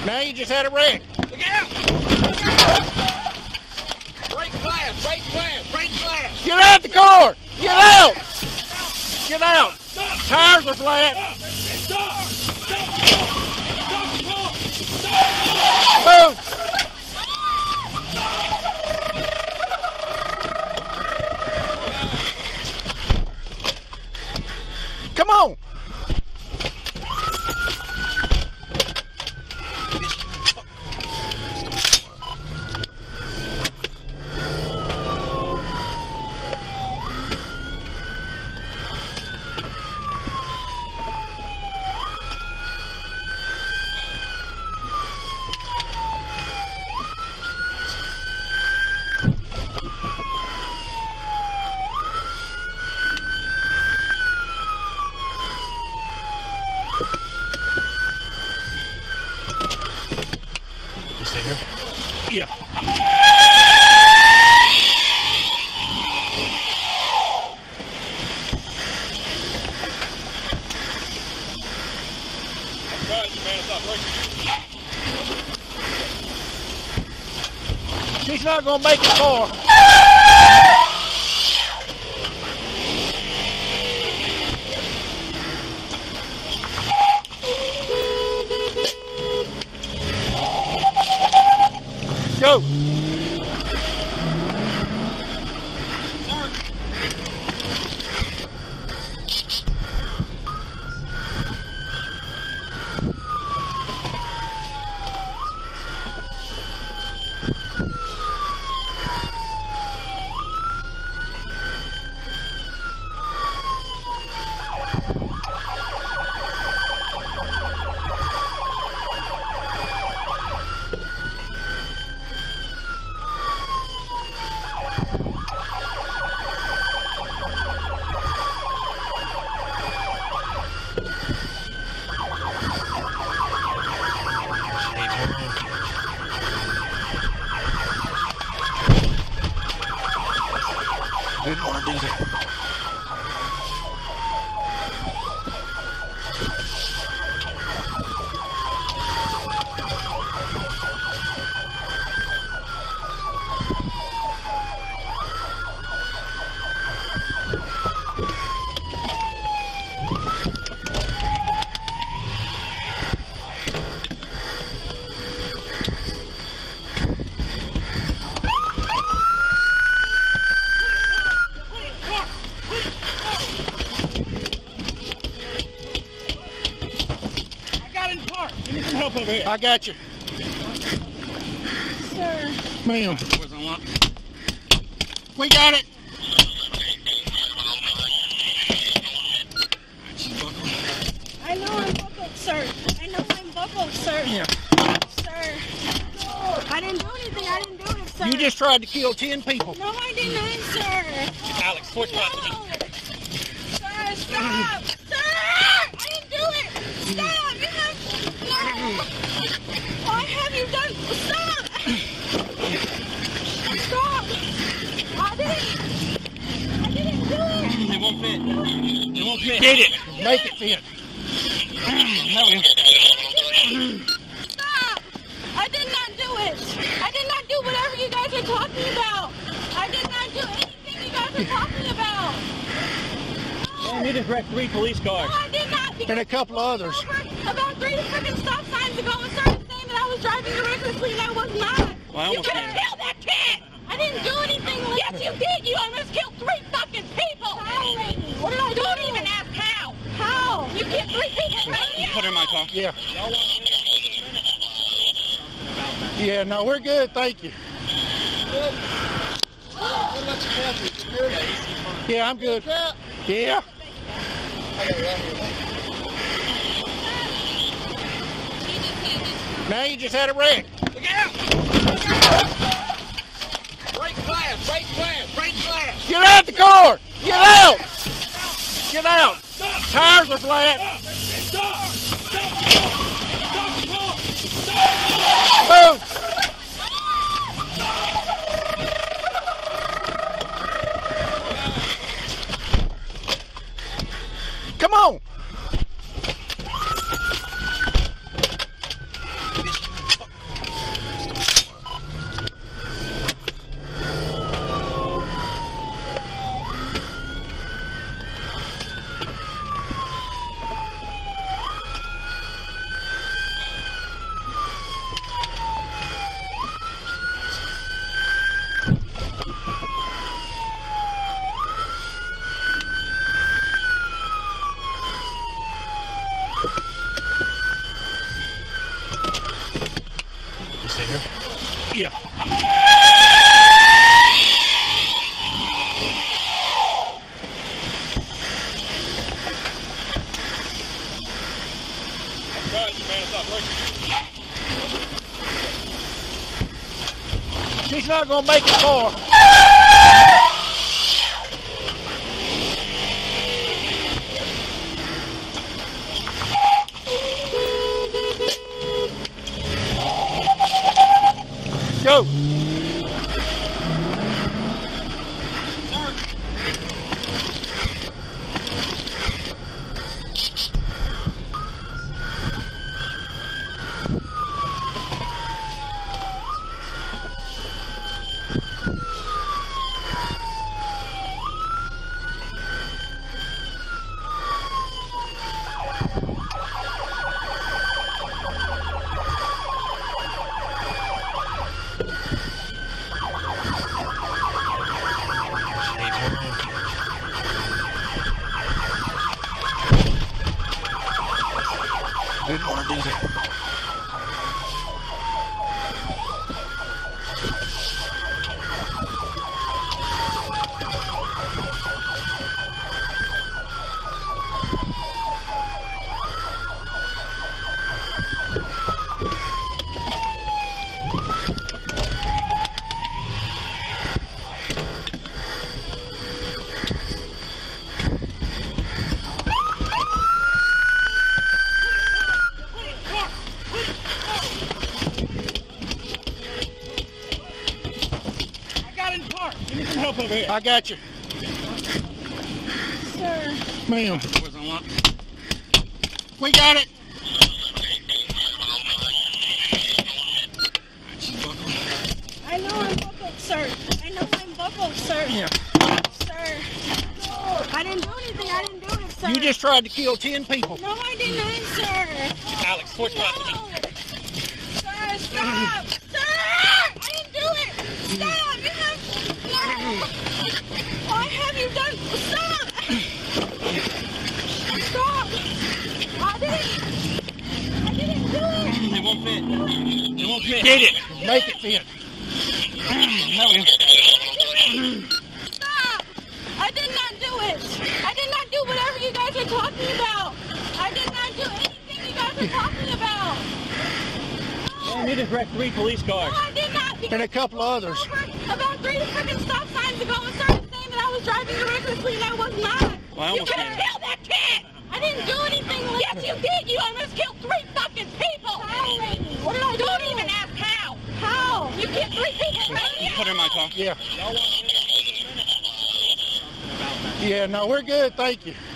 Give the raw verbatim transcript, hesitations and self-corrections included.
Now you just had a wreck. Look out! Look out! Break glass! Break glass! Break glass! Get out the car! Get out! Get out! Tires are flat. Stop! Move! Come on! Yeah. She's not gonna make it far. Go. Didn't want to do that. Help over here. I got you. Sir. Ma'am. We got it. I know I'm buckled, sir. I know I'm buckled, sir. Yeah. Sir. I didn't do anything. I didn't do it, sir. You just tried to kill ten people. No, I did not, sir. Alex, push No. Sir, stop. Sir! I didn't do it. Stop. You have... No. Why have you done... Stop. Stop. I didn't... I didn't do it. It won't fit. It won't fit. Get it. Make it fit. Stop. I did not do it. I did not do whatever you guys are talking about. I did not do anything you guys are talking about. You need to wreck three police cars. No, I did not. And a couple others. About three freaking stop signs ago and started saying that I was driving recklessly and I was not. Well, you could have killed that kid. I didn't do anything. Like yes, you did. You almost killed three fucking people. How, lady? What did I do? Don't even ask how. How? You killed three people right here. Put her in my car. Yeah. Yeah, no, we're good. Thank you. Good. What about your coffee? You good? Yeah, I'm good. Yeah. I got it right here. Now you just had a wreck. Look out! Break glass! Break glass! Break glass! Get out the car! Get out! Get out! Tires are flat. Stop! Stop! Stop! Stop! Move! Come on! stay here? Yeah. She's not gonna make it far. Go. Didn't want to do that. Help over here. I got you. Sir. Ma'am. Where's the lock? We got it. I know I'm buckled, sir. I know I'm buckled, sir. Yeah. Sir. I didn't do anything. I didn't do it, sir. You just tried to kill ten people. No, I did not, sir. Alex, switch back to me. No. Sir, stop. Sir! I didn't do it. Stop. You have... No. Why have you done... Stop. Stop. I didn't... I didn't do it. It won't fit. It won't fit. Get it. Make it fit. No. Stop. I did not do it. I did not do whatever you guys are talking about. I did not do anything you guys are talking about. I need to wreck three police cars. No, I did not. And a couple of others. About three freaking stop signs ago and started saying that I was driving recklessly and I was not. Well, I you almost could have did. killed that kid. I didn't do anything. Yes, you did. You almost killed three fucking people. How, lady? What did I do? Don't even ask how. How? You killed three people. You put her in my car. Yeah. Yeah, no, we're good. Thank you.